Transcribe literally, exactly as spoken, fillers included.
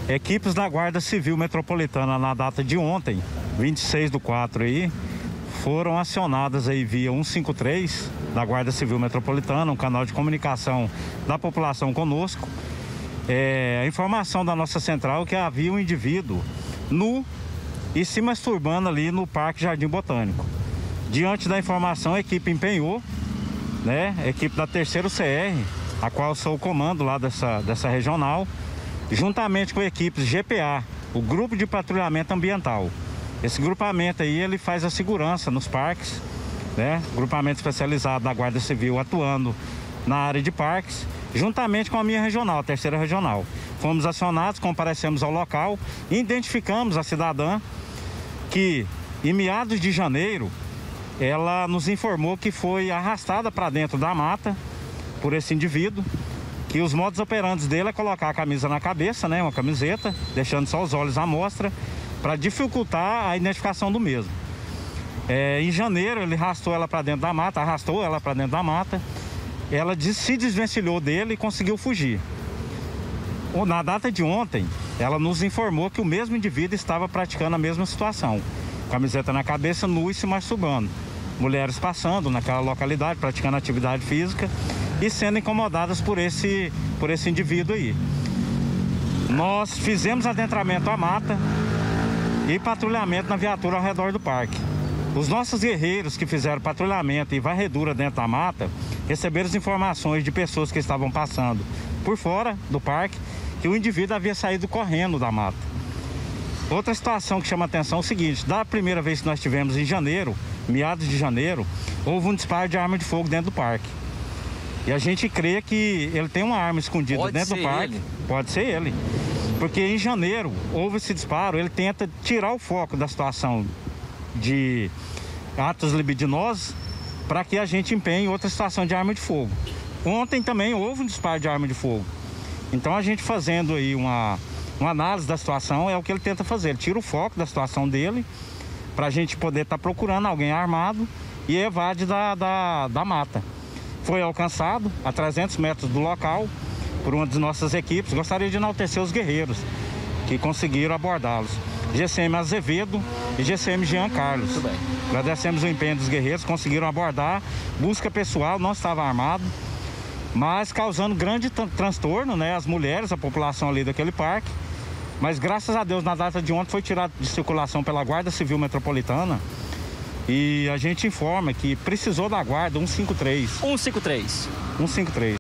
Equipes da Guarda Civil Metropolitana na data de ontem, vinte e seis do quatro aí, foram acionadas aí via cento e cinquenta e três da Guarda Civil Metropolitana, um canal de comunicação da população conosco. É, a informação da nossa central é que havia um indivíduo nu e se masturbando ali no Parque Jardim Botânico. Diante da informação, a equipe empenhou, né, a equipe da terceiro C R, a qual eu sou o comando lá dessa, dessa regional, juntamente com equipes G P A, o Grupo de Patrulhamento Ambiental. Esse grupamento aí, ele faz a segurança nos parques, né? Grupamento especializado da Guarda Civil atuando na área de parques, juntamente com a minha regional, a terceira regional. Fomos acionados, comparecemos ao local e identificamos a cidadã que, em meados de janeiro, ela nos informou que foi arrastada para dentro da mata por esse indivíduo, que os modus operandi dele é colocar a camisa na cabeça, né, uma camiseta, deixando só os olhos à mostra, para dificultar a identificação do mesmo. É, em janeiro ele arrastou ela para dentro da mata, arrastou ela para dentro da mata, ela se desvencilhou dele e conseguiu fugir. Na data de ontem, ela nos informou que o mesmo indivíduo estava praticando a mesma situação, camiseta na cabeça, nu e se masturbando. Mulheres passando naquela localidade, praticando atividade física e sendo incomodadas por esse, por esse indivíduo aí. Nós fizemos adentramento à mata e patrulhamento na viatura ao redor do parque. Os nossos guerreiros que fizeram patrulhamento e varredura dentro da mata receberam as informações de pessoas que estavam passando por fora do parque que o indivíduo havia saído correndo da mata. Outra situação que chama atenção é o seguinte: da primeira vez que nós tivemos em janeiro, meados de janeiro, houve um disparo de arma de fogo dentro do parque. E a gente crê que ele tem uma arma escondida Pode dentro do parque. Ele. Pode ser ele. Porque em janeiro houve esse disparo, ele tenta tirar o foco da situação de atos libidinosos para que a gente empenhe outra situação de arma de fogo. Ontem também houve um disparo de arma de fogo. Então a gente fazendo aí uma, uma análise da situação é o que ele tenta fazer. Ele tira o foco da situação dele para a gente poder estar tá procurando alguém armado e evade da, da, da mata. Foi alcançado a trezentos metros do local por uma de nossas equipes. Gostaria de enaltecer os guerreiros que conseguiram abordá-los. G C M Azevedo e G C M Jean Carlos. Muito bem. Agradecemos o empenho dos guerreiros, conseguiram abordar, busca pessoal, não estava armado, mas causando grande transtorno, né? As mulheres, a população ali daquele parque. Mas graças a Deus, na data de ontem foi tirado de circulação pela Guarda Civil Metropolitana. E a gente informa que precisou da guarda cento e cinquenta e três. cento e cinquenta e três. cento e cinquenta e três.